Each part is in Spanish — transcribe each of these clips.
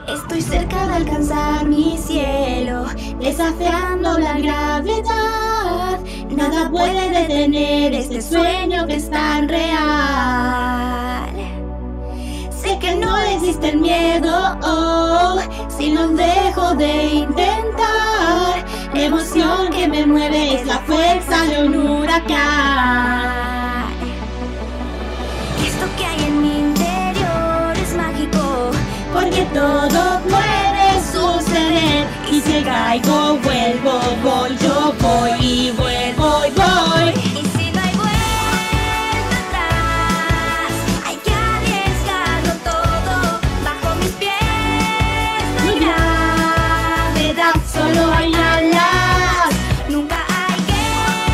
Estoy cerca de alcanzar mi cielo, desafiando la gravedad. Nada puede detener este sueño que es tan real. Sé que no existe el miedo, si lo dejo de intentar. La emoción que me mueve es la fuerza de un huracán. Esto que hay en mi interior es mágico, porque todo puede suceder. Y si caigo, vuelvo, voy, yo voy y vuelvo y voy. Y si no hay vuelta atrás, hay que arriesgarlo todo. Bajo mis pies no hay gravedad, solo hay alas. Nunca hay que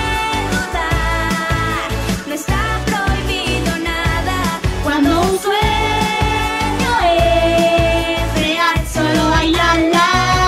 dudar, no está prohibido nada. Cuando un sueño es real, solo hay alas.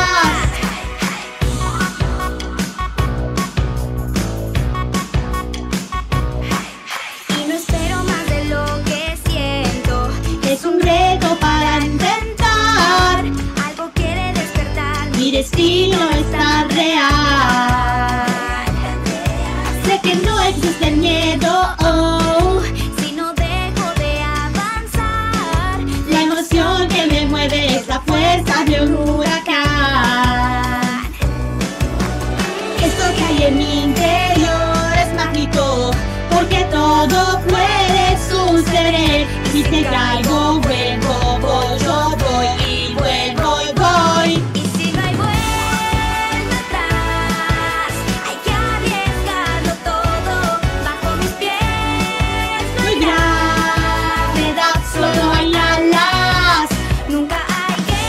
Y no espero más de lo que siento, es un reto para intentar. Algo quiere despertar, mi destino es tan real. Sé que no existe el miedo, si no dejo de avanzar. La emoción que me mueve es la fuerza de un huracán. Esto que hay en mi interior es mágico, porque todo puede suceder. Y si caigo, vuelvo, voy, yo voy y vuelvo y voy. Y si no hay vuelta atrás, hay que arriesgarlo todo. Bajo mis pies no hay gravedad, solo hay alas. Nunca hay que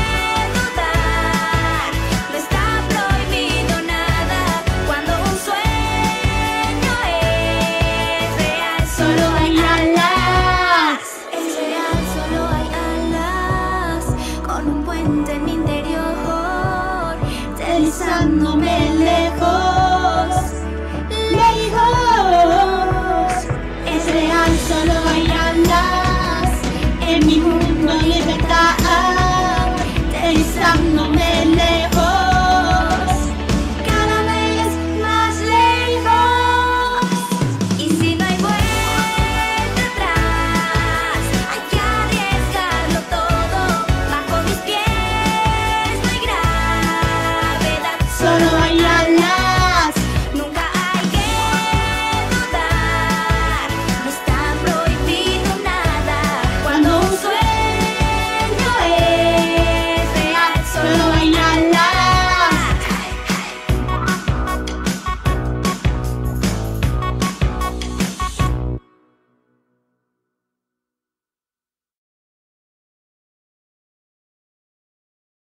dudar, no está prohibido nada. Cuando un sueño es real, solo hay alas. Es real, solo hay alas. Con un puente en mi interior, deslizándome lejos, lejos. Es real, solo hay alas. En mi mundo libertad, deslizándome